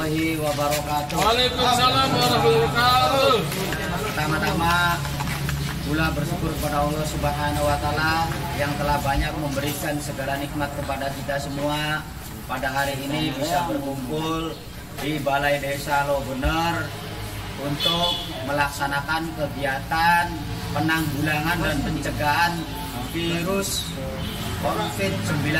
warahmatullahi wabarakatuh. Waalaikumsalam warahmatullahi wabarakatuh. Pertama-tama pula bersyukur kepada Allah Subhanahu wa taala yang telah banyak memberikan segala nikmat kepada kita semua. Pada hari ini bisa berkumpul di Balai Desa Lobener untuk melaksanakan kegiatan penanggulangan dan pencegahan virus COVID-19.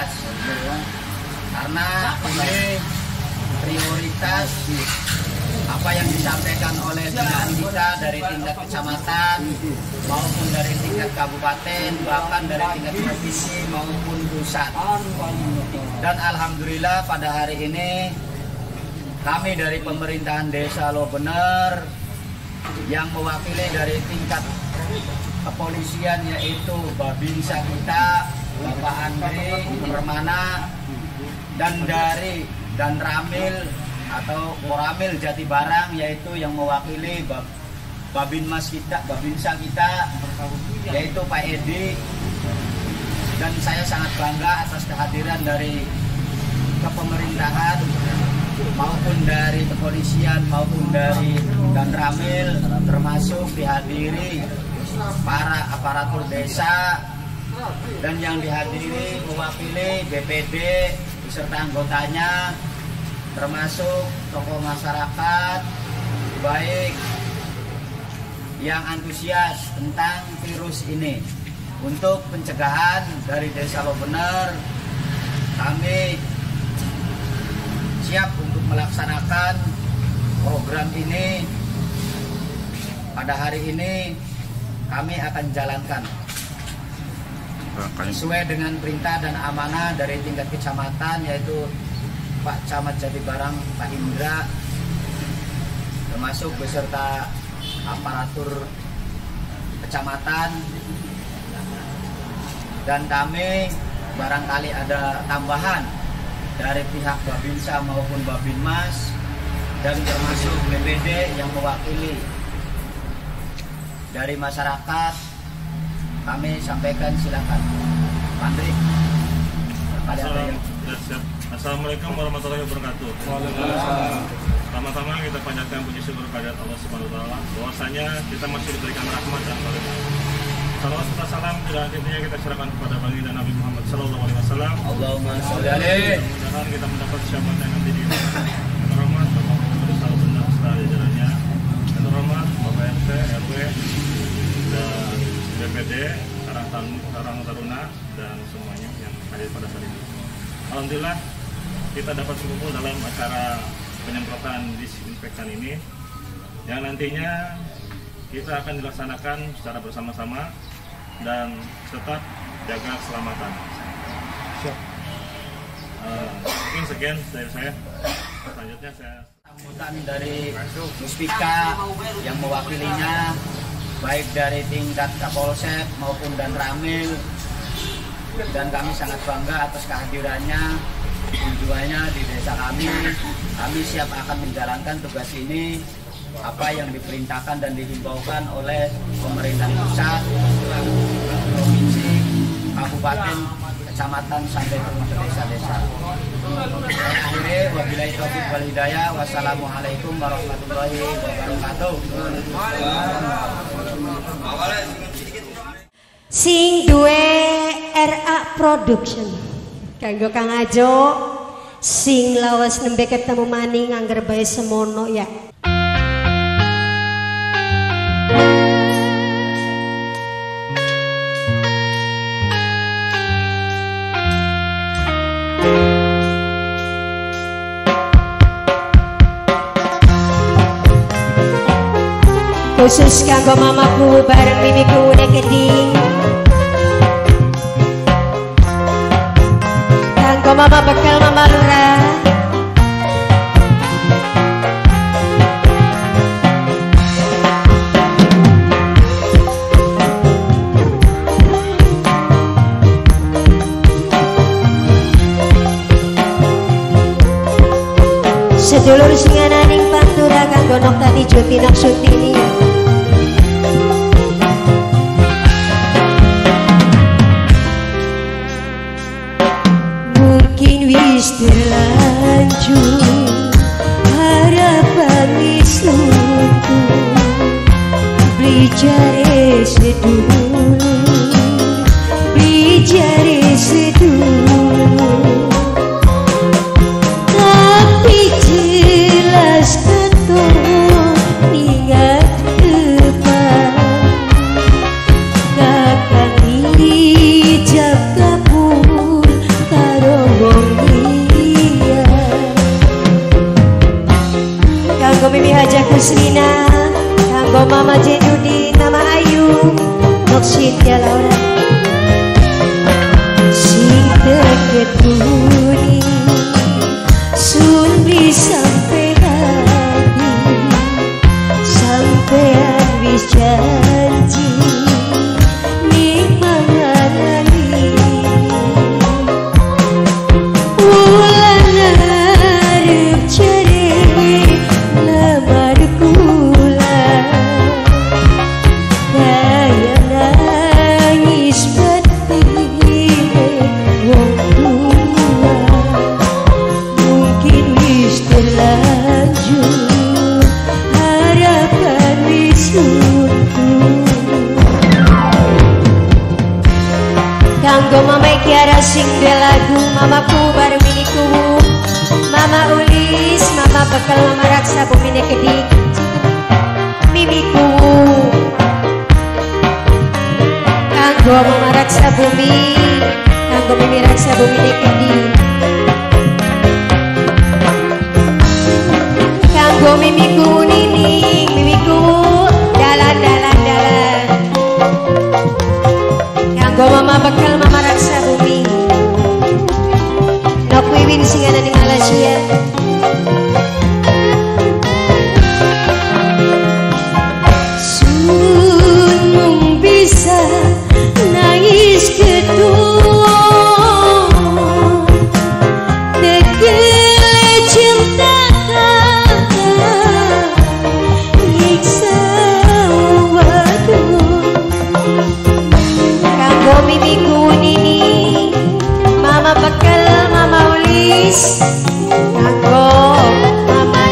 Karena ini prioritas apa yang disampaikan oleh binaan kita dari tingkat kecamatan maupun dari tingkat kabupaten, bahkan dari tingkat provinsi maupun pusat. Dan alhamdulillah pada hari ini kami dari pemerintahan Desa Lobener yang mewakili dari tingkat kepolisian yaitu Babinsa kita, Bapak Andri Permana, dan dari Ramil atau Koramil Jatibarang yaitu yang mewakili Babinsa kita yaitu Pak Edi. Dan saya sangat bangga atas kehadiran dari kepemerintahan maupun dari kepolisian maupun dari Ramil, termasuk dihadiri para aparatur desa dan yang dihadiri mewakili BPD beserta anggotanya, termasuk tokoh masyarakat baik yang antusias tentang virus ini. Untuk pencegahan dari Desa Lobener, kami siap untuk melaksanakan program ini. Pada hari ini kami akan jalankan sesuai dengan perintah dan amanah dari tingkat kecamatan yaitu Pak Camat Jatibarang, Pak Indra, termasuk beserta aparatur kecamatan. Dan kami barangkali ada tambahan dari pihak Babinsa maupun Babinmas dan termasuk BPD yang mewakili dari masyarakat, kami sampaikan, silakan. Andri. Assalamualaikum warahmatullahi wabarakatuh. Pertama-tama kita panjatkan puji syukur kehadirat Allah Subhanahu wa taala bahwasanya kita masih diberikan rahmat dan karunia. Salawat serta salam tidak akhirnya kita serahkan kepada baginda Nabi Muhammad sallallahu alaihi wasallam. Allahumma sholli alaihi. Mudah-mudahan kita mendapat syafaat nanti di rahmat Bapak Gubernur Desa Lobener serta jajarannya, dan rahmat Bapak RT, RW, dan BPD, Karang Taruna dan semuanya yang hadir pada saat ini. Alhamdulillah kita dapat berkumpul dalam acara penyemprotan disinfektan ini yang nantinya kita akan dilaksanakan secara bersama-sama dan tetap jaga keselamatan. Mungkin sekian dari saya. Selanjutnya saya sambutan dari Muspika yang mewakilinya baik dari tingkat Kapolsek maupun dan Ramil, dan kami sangat bangga atas kehadirannya, kunjungannya di desa kami. Kami siap akan menjalankan tugas ini apa yang diperintahkan dan dihimbaukan oleh pemerintah pusat, provinsi, kabupaten, kecamatan sampai ke desa-desa. Akhirnya wabillahi taufiq wal hidayah. Wassalamualaikum warahmatullahi wabarakatuh. Sing duwe RA Production kanggo Kang Ajo sing lawas nembe ketemu maning angger bae semono ya. Khusus kanggo mamaku bareng mimiku udah geding, kanggo mama bekal mama lurah, sedulur singananing pantura kanggo nok tadi juti nak sutini. Mungkin wis terlanjur bijare sedulur, bijare sedulur, tapi jelas ketok ingat depan kakang hijab kabur karo wong liya. Kanggo Mimi Haja Kusrina, kanggo Mama Jenudin, Mama Ayu, Noksitya Laura, sing deket buni sun bisa sampai hati, sampean wis janji ning mangarani wulan arep jare lamar kula kaya nangis batine wong tua. Mungkin wis terlanjur harapan wis runtuh. Kanggo Mama Kiara sing de lagu mamaku baru miniku, Mama Ulis, Mama bakal Mama Raksa bumine kedik mimiku. Kanggo Mama Raksa bumi, kanggo Mimi Raksa bumine kedik, kanggo mimiku nining, mimiku dalan. Kanggo Mama bakal Mama Raksa bumi, Nok Wiwin singana di Malaysia. Sun bisa nangis kedua tegele cinta kakak nyiksa waktu. Kanggo mimiku nini, Mama bakal Mama Ulis, kanggo Mama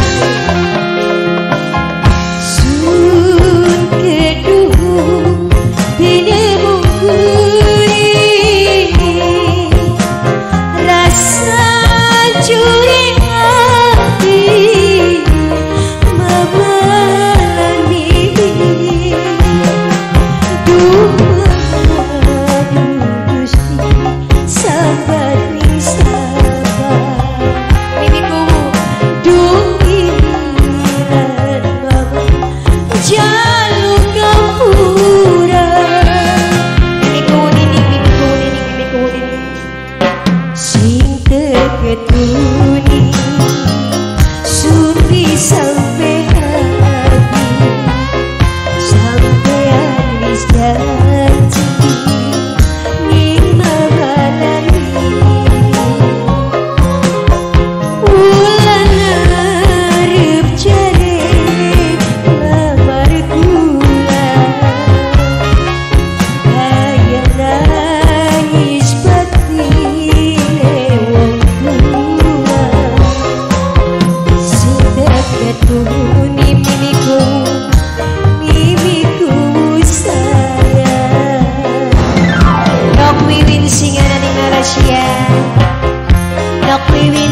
sun kedua bine mungkuri rasa curi hati Mama lan Mimi. Duh Gusti sabar ning sabar mimiku duh iran Mama jaluk kampura. Mimiku nining sing deket buni sun bisa sampai hati, sampean wis janji ning mangarani wulan arep jare lamar kula kaya nangis batine wong tua. Sing deket buni mimiku sayang. Nok Wiwin singana di Malaysia, Nok Wiwin,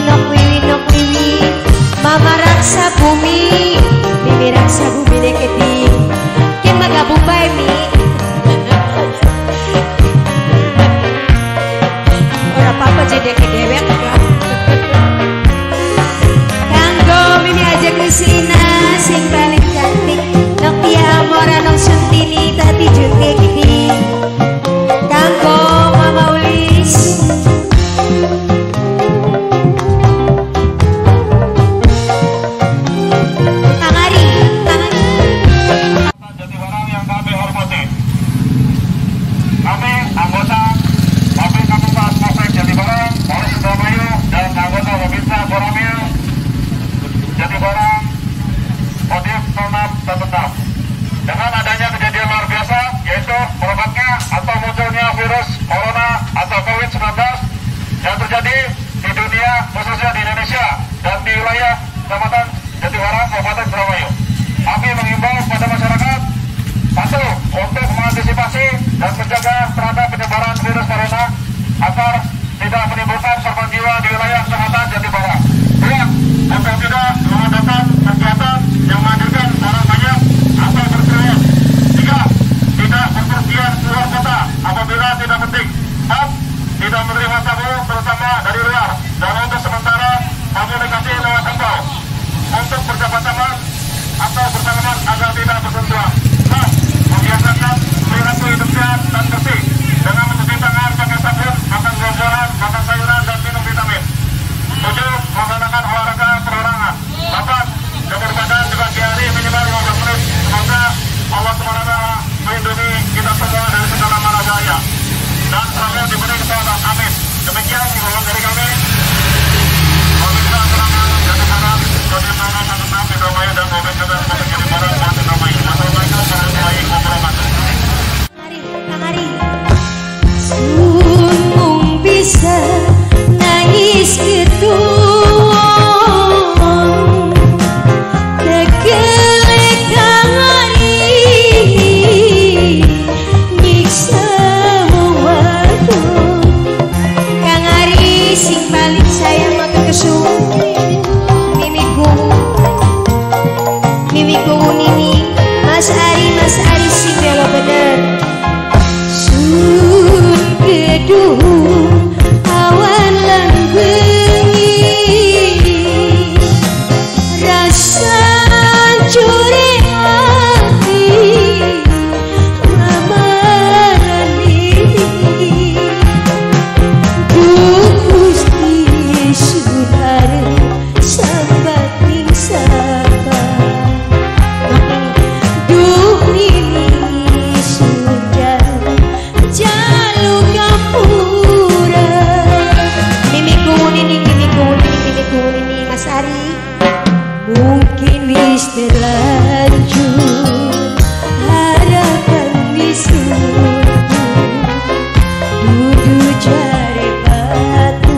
Mama Raksa bumi, Mimi Raksa bumi deketing kin magabung bae mi. Ora apa-apa jadi dewek kan. Kanggo Mimi Haja Kusina sing paling cantik, Nokia Mora Nong Suntini tadi juga gini. Kanggo Mama Ulis, Kang Ari. Jadi barang yang kami hormati, kami anggota Pabrik Kabupaten Polsek Jatibarang, Polres Indramayu, dan anggota Babinsa Koramil Jatibarang, Kodim Tonap dan Tetap. Dengan adanya kejadian luar biasa, yaitu merebaknya atau munculnya virus corona atau COVID-19 yang terjadi di dunia, khususnya di Indonesia dan di wilayah Kecamatan Jatibarang, Kabupaten Indramayu. Kami mengimbau kepada masyarakat Satu, untuk mengantisipasi dan menjaga terhadap penyebaran virus corona agar tidak menimbulkan korban jiwa di wilayah selatan Jati Barat. Dua, untuk tidak mengadakan kegiatan yang menghadirkan orang banyak atau berkerumun. Tiga, tidak berpergian keluar kota apabila tidak penting. Empat, tidak menerima tamu terutama dari luar. Dan untuk sementara komunikasi lewat email. Untuk berjabat tangan atau bersalaman agar tidak bersentuhan. Nah, membiasakan perilaku hidup sehat dan bersih dengan mencuci tangan pakai sabun, makan buah-buahan, makan sayuran dan minum vitamin. 7. Melaksanakan olahraga perorangan. 8. Jaga badan di pagi hari minimal 15 menit. Semoga Allah SWT melindungi kita semua dari segala mara bahaya dan selalu diberi kesehatan. Amin. Demikian himbauan dari kami. Sunung bisa nangis ketuang tegelek hari nyiksa waktu Kang Ari sing paling sayang makan kesuwen mimiku nini Mas Ari sing belo bener sun gedung awan langgengi rasa curi hati mama nini Gusti saudara sambat ning sapa mungkin wis terlanjur harapan wisudu dudu jare batu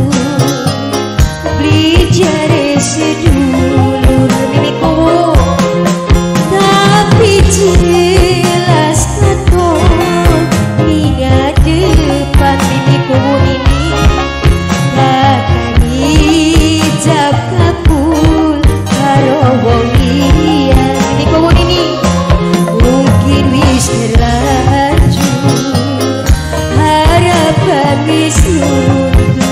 beli jare sedulur mimiku tapi jelas katon niat depan mimiku ini takkan ijab kabul karo wong liya mimiku ini mungkin wis terlanjur harapan wis luntur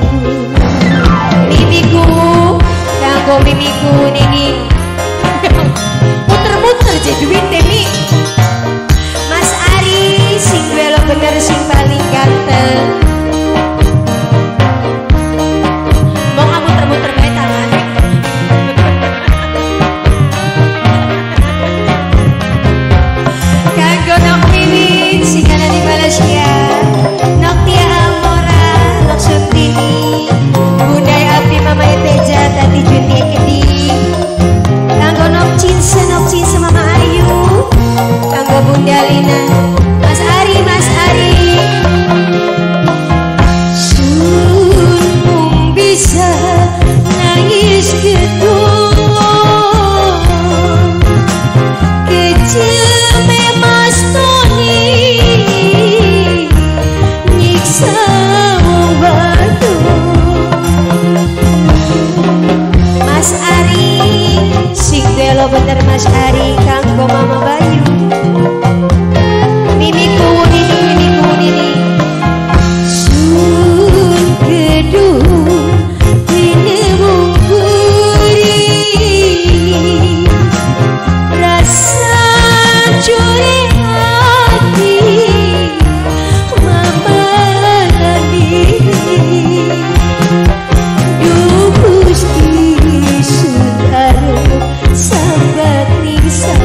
mimiku kanggo mimiku ini muter-muter jadi duit demi Mas Ari sing belo bener sing paling ganteng mau nggak muter-muter bae tangan kanggo nok mimin sing ana di Malaysia nok Tia Amora nok Suntini Budai Api Mama Eteja Tati Junti Ekedi kanggo nok cinse Mama Ayu kanggo Bunda Lina Mas Ari sunung bisa nangis ketuang kejeme Mas Tony nyiksa waktu Mas Ari sing belo bener Mas Ari kanggo Mama Bayu mimiku nini sun gedung tinewung gurih rasa curi hati mama nani Gusti saudara sambat ning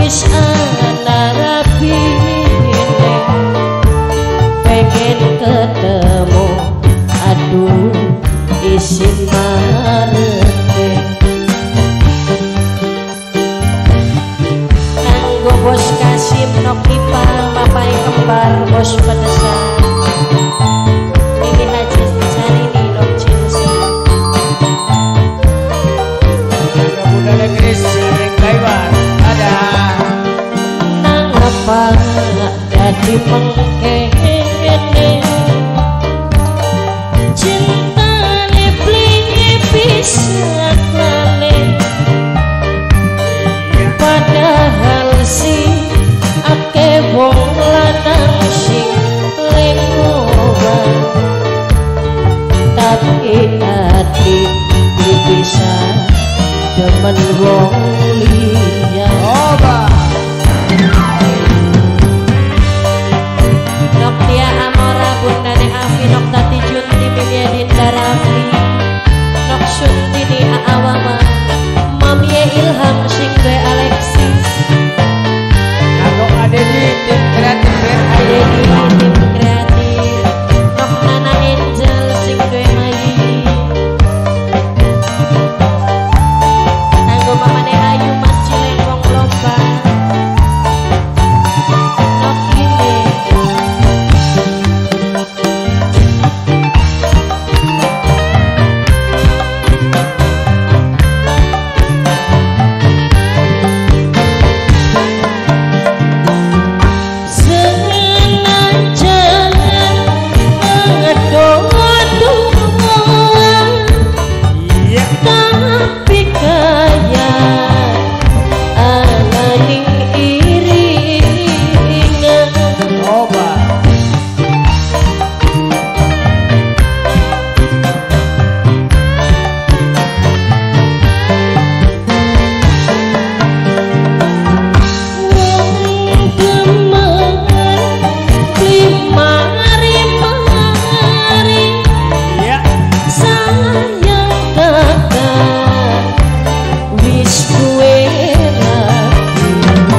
wis ana rapine pengen ketemu aduh isin marete kanggo bos Kasim nok ipal papai kembar bos pedesan ini haji cari di nok cinsa Buddha negeri sering Taiwan ada nang apa jadi mengkene cintane blingi bisa lale padahal si ake wong lanang sing lengowan tapi hati bisa demen wong liya nok dia amora bundane afi nok tati junti mimie dinda rafli nok suntini aawama mamie ilham sing be Alexis kanggo ade di tim kreatif ade di tim kreatif nok nana angel sing be mayi kanggo mamane ayu mas cileng wong lomba nok ini tapi kaya anani iringan coba wong demen mari iya sayang kakak wis kuwe rapi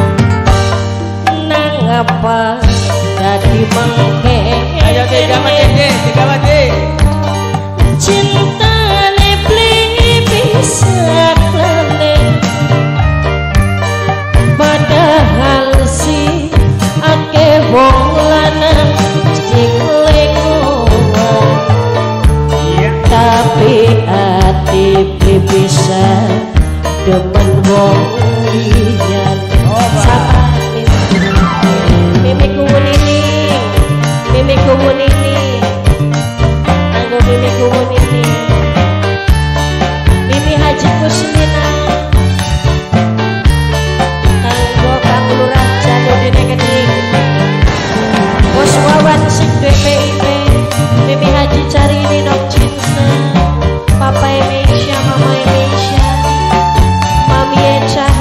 nang apa dadi mengke ayo tiga mati cintane blingi bisa lale padahal si ake wong lanang sing lengowan tapi hati bisa demen wong liyan sapa mimiku munini anggo mimiku munini mimi haji kusmina kanggo kang lurah Jamudine Keding bos wawan sing DPIP mimi haji cari di nok cinta papa Indonesia mama Indonesia mami Eca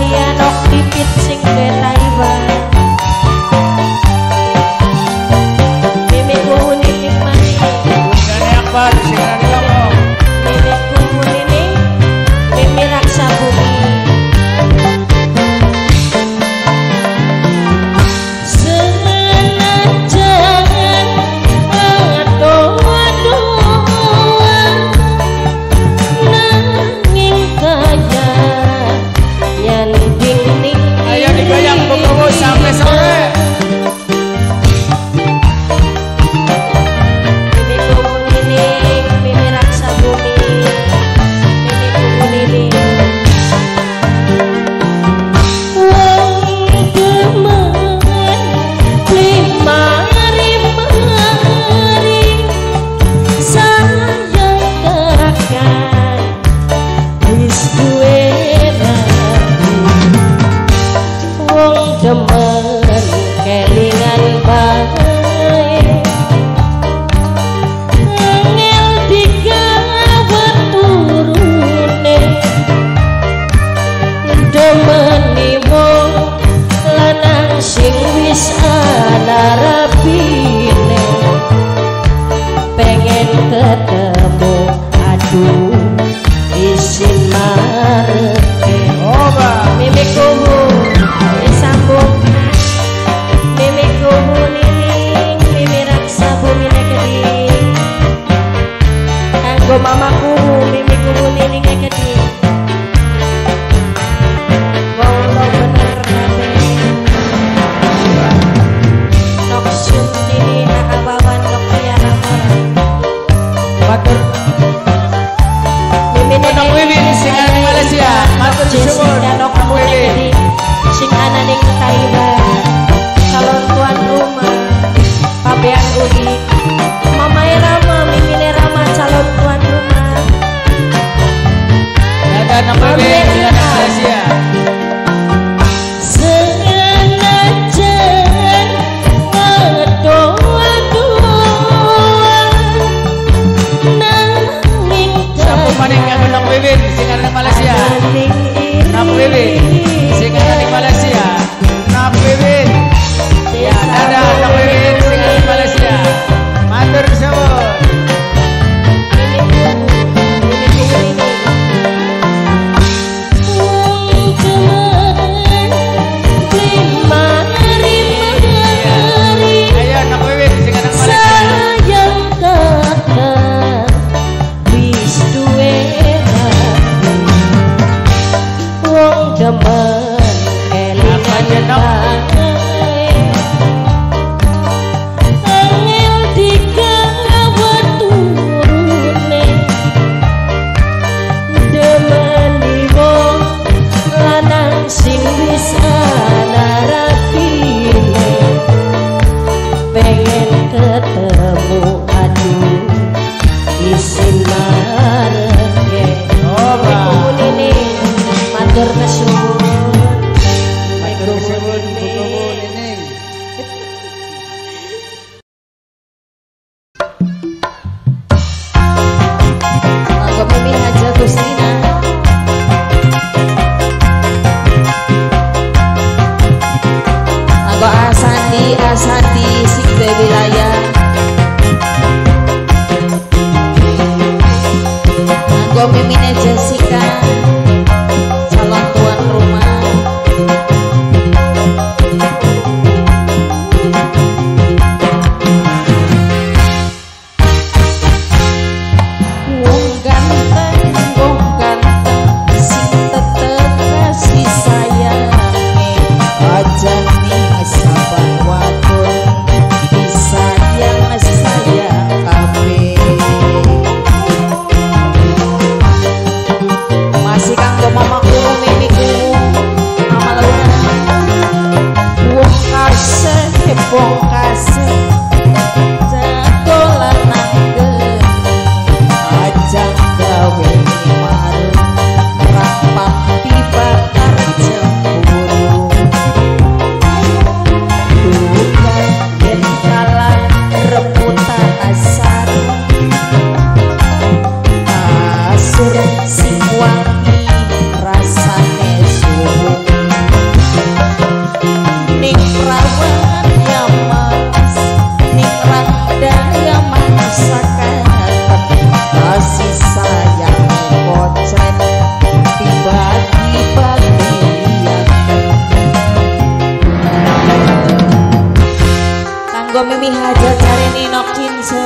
kanggo mimi haja cari ninok cinse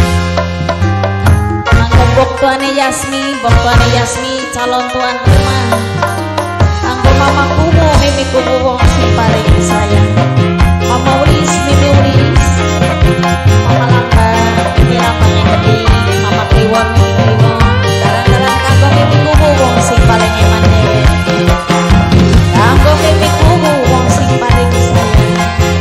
kanggo boktuane Yasmi calon tuan rumah kanggo mama kumu mimi kumu wong sing paling sayang mama ulis mimi ulis mama lamba mimi lambangnya gede mama kliwon mimi kliwon dalan-dalan kanggo mimi kumu wong sing paling eman dewe kanggo mimi kumu wong sing paling sayang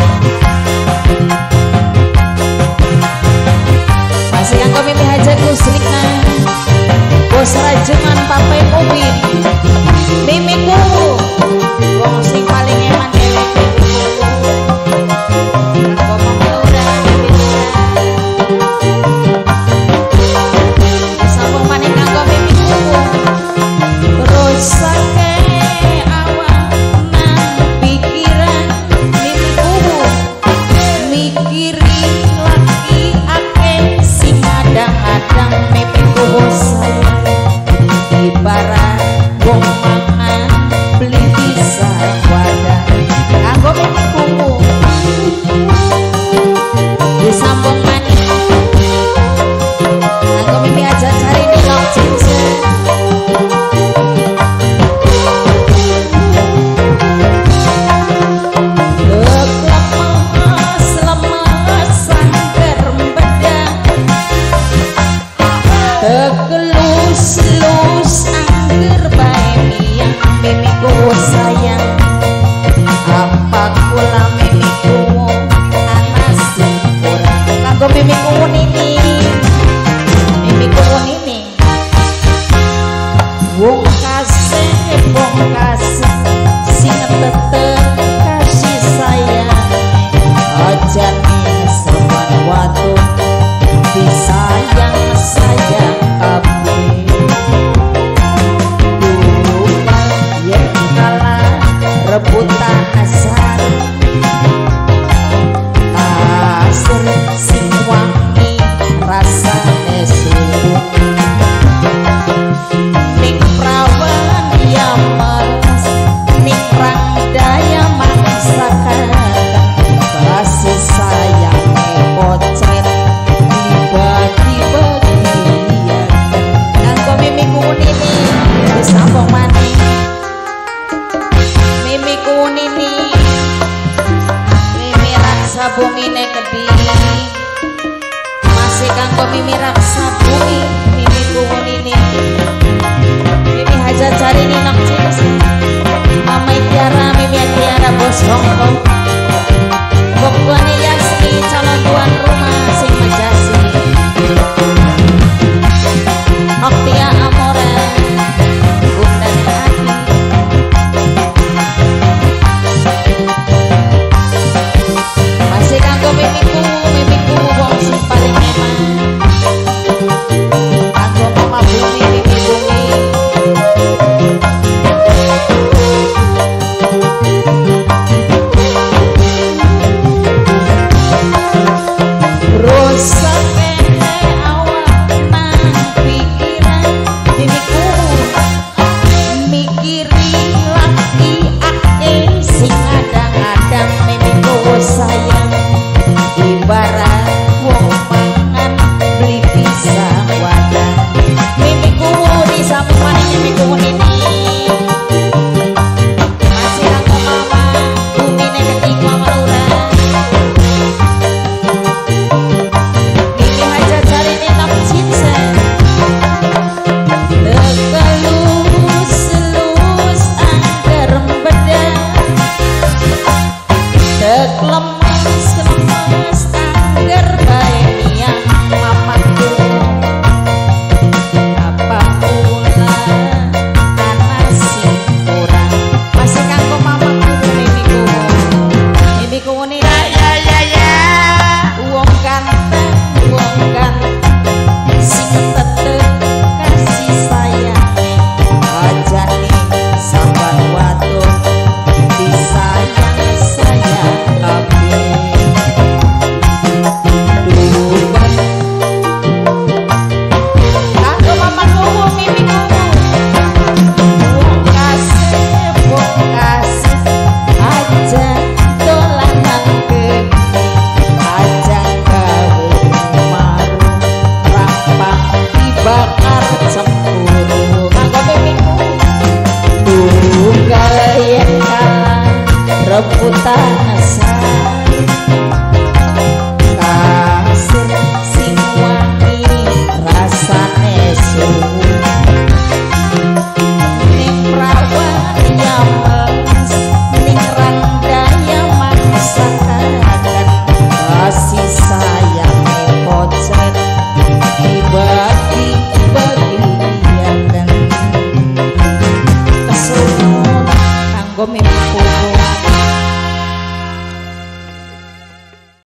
masih kanggo mimi haja kuslika bos rajengan papai mobil mimi kumu wong sing paling eman dewe kanggo mama udah sambung maning kanggo mimi kumu terus sake awak nang pikiran mimi kumu mikiri laki akeh sing adang-adang mimi kumu sayang ibarat wong mangan beli bisa wadah kanggo mimi kumu disambung maning kanggo mimi aja cari nilok cinse lemas sangker bedang tegelus-lus angger bae miyang mimi kumu sayang apa kula mimi kumu anas kurang kanggo mimi kumu nini wong kasih sing tetep kasih sayang aja nih seman watu disayang sayang kabeh dulu yen kalah rebutan asar sing wangi rasane subuh ning prawan ya mas ning randaya maksakan kasih sayang potret dibagi-bagian kanggo mimi kumu nini disambung maning mimi kumu nini mimi raksa bumine kedi masih kanggo mimi raksa bumi mimi kumu nini mimi haja cari ninok cinse mama Tiara mimi Tiara bos Hongkong boktuane Yasmi calon tuan rumah sing majasi Oktia Amora Bunda Hati masih kanggo mimi kumu wong sing paling eman kanggo mama bumi mimi bumi rebutan asal kasir sing wangi rasane suwi ning prawan yamas ning randaya maksakan kasih sayang pocet dibagi-bagian kesulitan kanggo mimpi